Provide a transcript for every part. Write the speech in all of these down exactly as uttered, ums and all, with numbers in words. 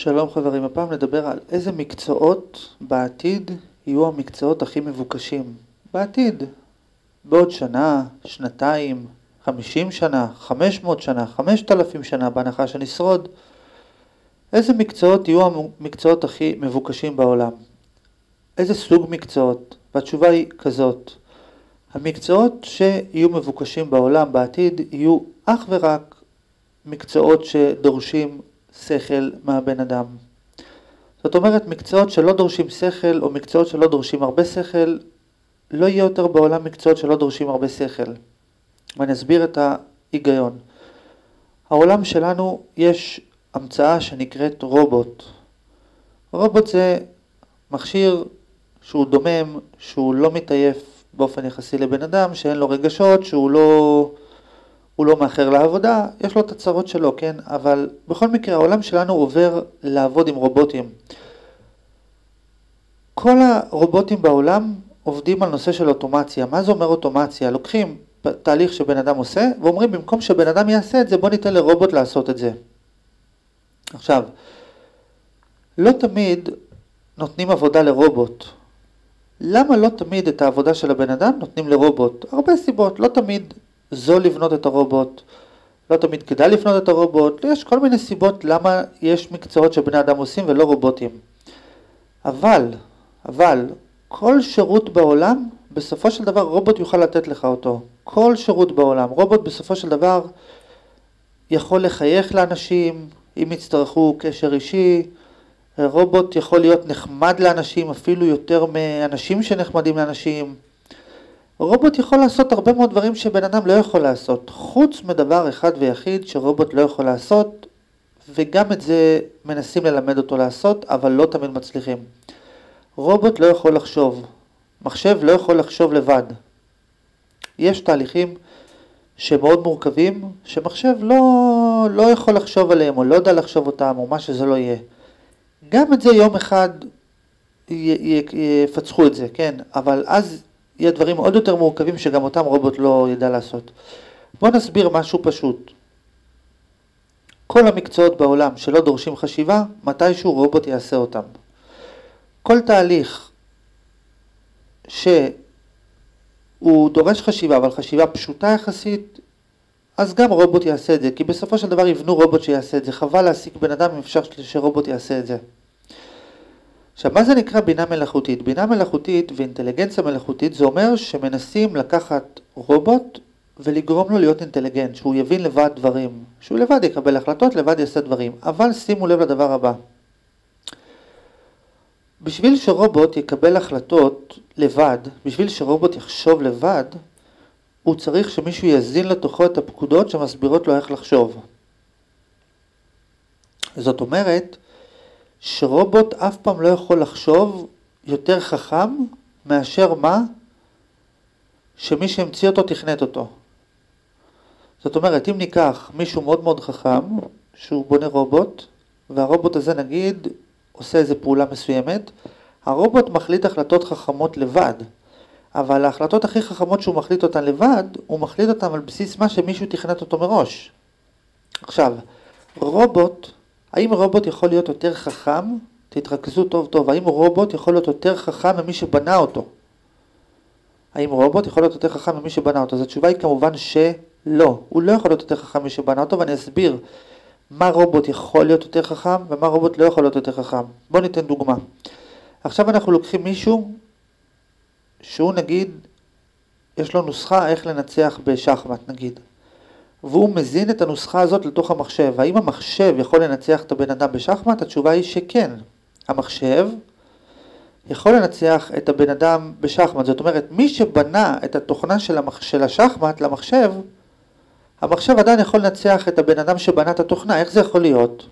שלום חברים, הפעם נדבר על איזה מקצועות בעתיד יהיו המקצועות הכי מבוקשים. בעתיד, בעוד שנה, שנתיים, חמישים שנה, חמש מאות שנה, חמשת אלפים שנה, בהנחה שנשרוד. איזה מקצועות יהיו המקצועות הכי מבוקשים בעולם? איזה סוג מקצועות? והתשובה היא כזאת. המקצועות שיהיו מבוקשים בעולם בעתיד יהיו אך ורק מקצועות שדורשים שכל מהבן אדם. זאת אומרת, מקצועות שלא דורשים שכל או מקצועות שלא דורשים הרבה שכל, לא יהיה יותר בעולם מקצועות שלא דורשים הרבה שכל. ואני אסביר את ההיגיון. העולם שלנו יש המצאה שנקראת רובוט. רובוט זה מכשיר שהוא דומם, שהוא לא מתעייף באופן יחסי לבן אדם, שאין לו רגשות, שהוא לא... הוא לא מאחר לעבודה, יש לו את הצרות שלו, כן? אבל בכל מקרה, העולם שלנו עובר לעבוד עם רובוטים. כל הרובוטים בעולם עובדים על נושא של אוטומציה. מה זה אומר אוטומציה? לוקחים תהליך שבן אדם עושה, ואומרים, במקום שבן אדם יעשה את זה, בוא ניתן לרובוט לעשות את זה. עכשיו, לא תמיד נותנים עבודה לרובוט. למה לא תמיד את העבודה של הבן אדם נותנים לרובוט? הרבה סיבות, לא תמיד זול לבנות את הרובוט, לא תמיד כדאי לבנות את הרובוט, יש כל מיני סיבות למה יש מקצועות שבני אדם עושים ולא רובוטים. אבל, אבל, כל שירות בעולם, בסופו של דבר רובוט יוכל לתת לך אותו. כל שירות בעולם, רובוט בסופו של דבר יכול לחייך לאנשים, אם יצטרכו קשר אישי, רובוט יכול להיות נחמד לאנשים, אפילו יותר מאנשים שנחמדים לאנשים. רובוט יכול לעשות הרבה מאוד דברים שבן אדם לא יכול לעשות, חוץ מדבר אחד ויחיד שרובוט לא יכול לעשות, וגם את זה מנסים ללמד אותו לעשות, אבל לא תמיד מצליחים. רובוט לא יכול לחשוב, מחשב לא יכול לחשוב לבד. יש תהליכים שמאוד מורכבים, שמחשב לא, לא יכול לחשוב עליהם, או לא יודע לחשוב אותם, או מה שזה לא יהיה. גם את זה יום אחד יפצחו את זה, כן? אבל אז יהיה דברים עוד יותר מורכבים שגם אותם רובוט לא ידע לעשות. בואו נסביר משהו פשוט. כל המקצועות בעולם שלא דורשים חשיבה, מתישהו רובוט יעשה אותם. כל תהליך שהוא דורש חשיבה, אבל חשיבה פשוטה יחסית, אז גם רובוט יעשה את זה, כי בסופו של דבר יבנו רובוט שיעשה את זה. חבל להעסיק בן אדם אם אפשר שרובוט יעשה את זה. עכשיו, מה זה נקרא בינה מלאכותית? בינה מלאכותית ואינטליגנציה מלאכותית זה אומר שמנסים לקחת רובוט ולגרום לו להיות אינטליגנט, שהוא יבין לבד דברים, שהוא לבד יקבל החלטות, לבד יעשה דברים. אבל שימו לב לדבר הבא. בשביל שרובוט יקבל החלטות לבד, בשביל שרובוט יחשוב לבד, הוא צריך שמישהו יזין לתוכו את הפקודות שמסבירות לו איך לחשוב. זאת אומרת, שרובוט אף פעם לא יכול לחשוב יותר חכם מאשר מה שמי שהמציא אותו תכנת אותו. זאת אומרת, אם ניקח מישהו מאוד מאוד חכם שהוא בונה רובוט, והרובוט הזה נגיד עושה איזו פעולה מסוימת, הרובוט מחליט החלטות חכמות לבד, אבל ההחלטות הכי חכמות שהוא מחליט אותן לבד, הוא מחליט אותן על בסיס מה שמישהו תכנת אותו מראש. עכשיו, רובוט, האם רובוט יכול להיות יותר חכם? תתרכזו טוב טוב. האם רובוט יכול להיות יותר חכם ממי שבנה אותו? האם רובוט יכול להיות יותר חכם ממי שבנה אותו? אז התשובה היא כמובן שלא. הוא לא יכול להיות יותר חכם ממי שבנה אותו, ואני אסביר מה רובוט יכול להיות יותר חכם ומה רובוט לא יכול להיות יותר חכם. בואו ניתן דוגמה. עכשיו אנחנו לוקחים מישהו שהוא נגיד, יש לו נוסחה איך לנצח בשחמט נגיד. והוא מזין את הנוסחה הזאת לתוך המחשב. האם המחשב יכול לנצח את הבן אדם בשחמט? התשובה היא שכן. המחשב יכול לנצח את הבן אדם בשחמט. זאת אומרת, מי שבנה את התוכנה של, המח... של השחמט למחשב, המחשב עדיין יכול לנצח את הבן אדם שבנה את התוכנה. איך זה יכול להיות?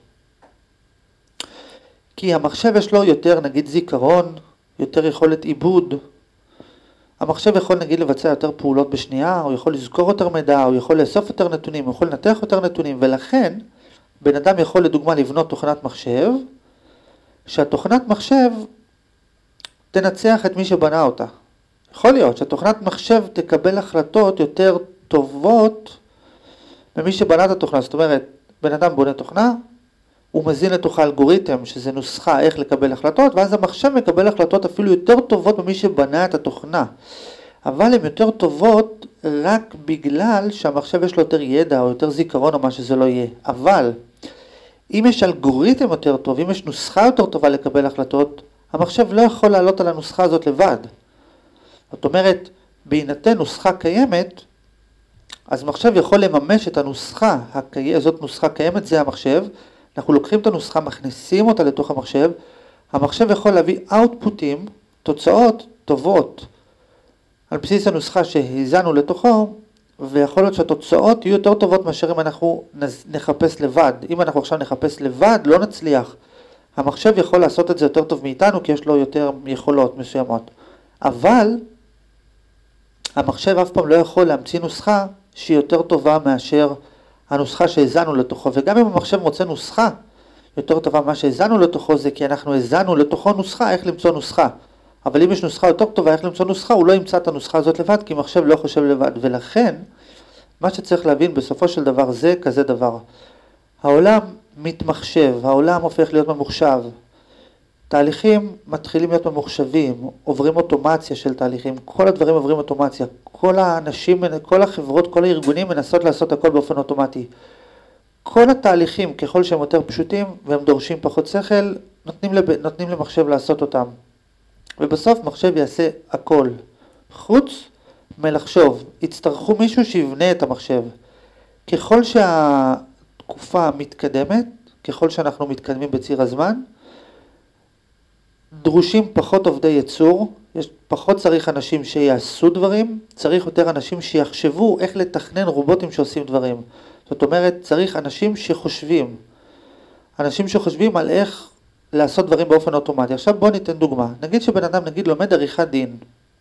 כי המחשב יש לו יותר נגיד זיכרון, יותר יכולת עיבוד. המחשב יכול נגיד לבצע יותר פעולות בשנייה, הוא יכול לזכור יותר מידע, הוא יכול לאסוף יותר נתונים, הוא יכול לנתח יותר נתונים, ולכן בן אדם יכול לדוגמה לבנות תוכנת מחשב, שהתוכנת מחשב תנצח את מי שבנה אותה. יכול להיות שהתוכנת מחשב תקבל החלטות יותר טובות ממי שבנה את התוכנה. זאת אומרת, בן אדם בונה תוכנה, הוא מזין לתוך האלגוריתם, שזה נוסחה איך לקבל החלטות, ואז המחשב מקבל החלטות אפילו יותר טובות ממי שבנה את התוכנה. אבל הן יותר טובות רק בגלל שהמחשב יש לו יותר ידע או יותר זיכרון או מה שזה לא יהיה. אבל אם יש אלגוריתם יותר טוב, אם יש נוסחה יותר טובה לקבל החלטות, המחשב לא יכול לעלות על הנוסחה הזאת לבד. זאת אומרת, בהינתן נוסחה קיימת, אז מחשב יכול לממש את הנוסחה, זאת נוסחה קיימת, זה המחשב, אנחנו לוקחים את הנוסחה, מכניסים אותה לתוך המחשב, המחשב יכול להביא אאוטפוטים, תוצאות טובות, על בסיס הנוסחה שהזנו לתוכו, ויכול להיות שהתוצאות יהיו יותר טובות מאשר אם אנחנו נחפש לבד. אם אנחנו עכשיו נחפש לבד, לא נצליח. המחשב יכול לעשות את זה יותר טוב מאיתנו, כי יש לו יותר יכולות מסוימות. אבל המחשב אף פעם לא יכול להמציא נוסחה שהיא יותר טובה מאשר הנוסחה שהזנו לתוכו. וגם אם המחשב מוצא נוסחה יותר טובה מה שהזנו לתוכו, זה כי אנחנו הזנו לתוכו נוסחה איך למצוא נוסחה. אבל אם יש נוסחה יותר טובה איך למצוא נוסחה, הוא לא ימצא את הנוסחה הזאת לבד, כי מחשב לא חושב לבד. ולכן, מה שצריך להבין בסופו של דבר זה כזה דבר. העולם מתמחשב, העולם הופך להיות ממוחשב. תהליכים מתחילים להיות ממוחשבים, עוברים אוטומציה של תהליכים, כל הדברים עוברים אוטומציה. כל האנשים, כל החברות, כל הארגונים מנסות לעשות הכל באופן אוטומטי. כל התהליכים, ככל שהם יותר פשוטים והם דורשים פחות שכל, נותנים, לב... נותנים למחשב לעשות אותם. ובסוף מחשב יעשה הכל. חוץ מלחשוב, יצטרכו מישהו שיבנה את המחשב. ככל שהתקופה מתקדמת, ככל שאנחנו מתקדמים בציר הזמן, דרושים פחות עובדי ייצור, יש פחות צריך אנשים שיעשו דברים, צריך יותר אנשים שיחשבו איך לתכנן רובוטים שעושים דברים. זאת אומרת, צריך אנשים שחושבים, אנשים שחושבים על איך לעשות דברים באופן אוטומטי. עכשיו בוא ניתן דוגמה. נגיד שבן אדם נגיד לומד עריכת דין.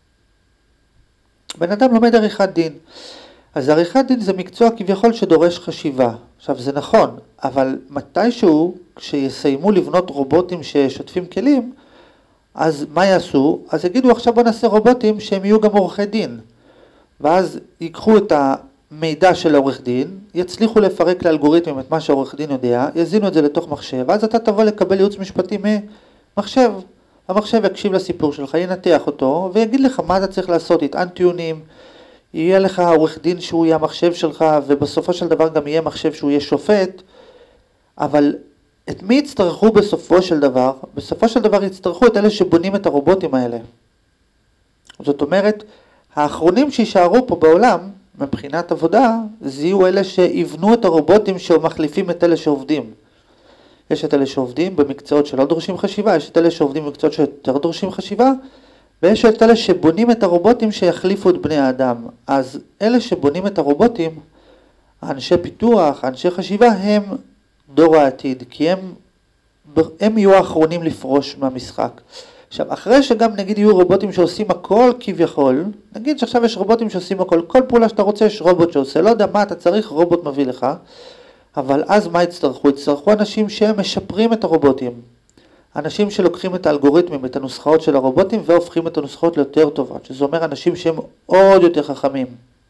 בן אדם לומד עריכת דין. אז עריכת דין זה מקצוע כביכול שדורש חשיבה. עכשיו זה נכון, אבל מתישהו כשיסיימו לבנות רובוטים ששוטפים כלים, אז מה יעשו? אז יגידו עכשיו בוא נעשה רובוטים שהם יהיו גם עורכי דין. ואז ייקחו את המידע של העורך דין, יצליחו לפרק לאלגוריתמים את מה שהעורך דין יודע, יזינו את זה לתוך מחשב, ואז אתה תבוא לקבל ייעוץ משפטי ממחשב. המחשב יקשיב לסיפור שלך, ינתח אותו, ויגיד לך מה אתה צריך לעשות, יטען טיעונים, יהיה לך עורך דין שהוא יהיה המחשב שלך, ובסופו של דבר גם יהיה מחשב שהוא יהיה שופט, אבל את מי יצטרכו בסופו של דבר? בסופו של דבר יצטרכו את אלה שבונים את הרובוטים האלה. זאת אומרת, האחרונים שישארו פה בעולם, מבחינת עבודה, זה יהיו אלה שיבנו את הרובוטים שמחליפים את אלה שעובדים. יש את אלה שעובדים במקצועות שלא דורשים חשיבה, יש את אלה שעובדים במקצועות שיותר דורשים חשיבה, ויש את אלה שבונים את הרובוטים שיחליפו את בני האדם. אז אלה שבונים את הרובוטים, האנשי פיתוח, האנשי חשיבה, הם דור העתיד, כי הם, הם יהיו האחרונים לפרוש מהמשחק. עכשיו, אחרי שגם נגיד יהיו רובוטים שעושים הכל כביכול, נגיד שעכשיו יש רובוטים שעושים הכל, כל פעולה שאתה רוצה יש רובוט שעושה, לא יודע מה אתה צריך, רובוט מביא לך, אבל אז מה יצטרכו? יצטרכו אנשים שהם משפרים את הרובוטים. אנשים שלוקחים את האלגוריתמים, את הנוסחאות של הרובוטים, והופכים את הנוסחאות ליותר טובות, שזה אומר אנשים שהם עוד יותר חכמים.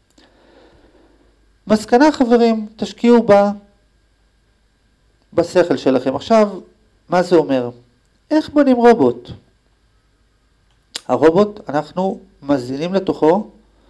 מסקנה חברים, תשקיעו בה, בשכל שלכם. עכשיו, מה זה אומר? איך בונים רובוט? הרובוט, אנחנו מזינים לתוכו,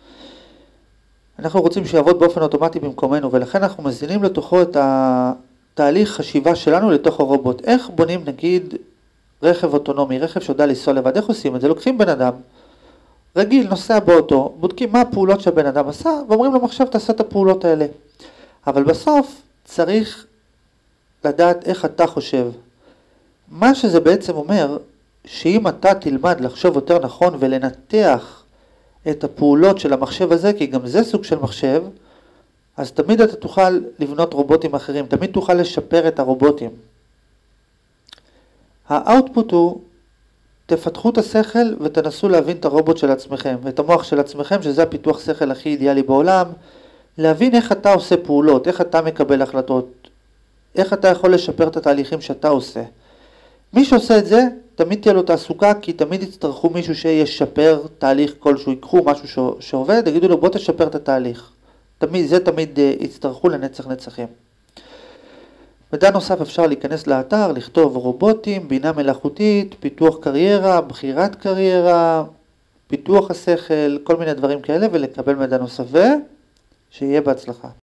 אנחנו רוצים שיעבוד באופן אוטומטי במקומנו, ולכן אנחנו מזינים לתוכו את התהליך חשיבה שלנו לתוך הרובוט. איך בונים נגיד רכב אוטונומי, רכב שיודע לנסוע לבד, איך עושים את זה? לוקחים בן אדם, רגיל, נוסע באוטו, בודקים מה הפעולות שהבן אדם עשה, ואומרים לו עכשיו תעשה את הפעולות האלה. אבל בסוף צריך לדעת איך אתה חושב. מה שזה בעצם אומר, שאם אתה תלמד לחשוב יותר נכון ולנתח את הפעולות של המחשב הזה, כי גם זה סוג של מחשב, אז תמיד אתה תוכל לבנות רובוטים אחרים, תמיד תוכל לשפר את הרובוטים. האוטפוט הוא, תפתחו את השכל ותנסו להבין את הרובוט של עצמכם, את המוח של עצמכם, שזה הפיתוח שכל הכי אידיאלי בעולם, להבין איך אתה עושה פעולות, איך אתה מקבל החלטות, איך אתה יכול לשפר את התהליכים שאתה עושה. מי שעושה את זה, תמיד תהיה לו תעסוקה, כי תמיד יצטרכו מישהו שישפר תהליך כלשהו, ייקחו משהו שעובד, יגידו לו בוא תשפר את התהליך. תמיד, זה תמיד יצטרכו לנצח נצחים. מידע נוסף, אפשר להיכנס לאתר, לכתוב רובוטים, בינה מלאכותית, פיתוח קריירה, בחירת קריירה, פיתוח השכל, כל מיני דברים כאלה, ולקבל מידע נוסף, ושיהיה בהצלחה.